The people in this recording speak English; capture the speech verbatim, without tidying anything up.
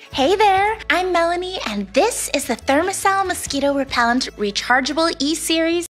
Hey there, I'm Melanie, and this is the Thermacell Mosquito Repellent Rechargeable E-Series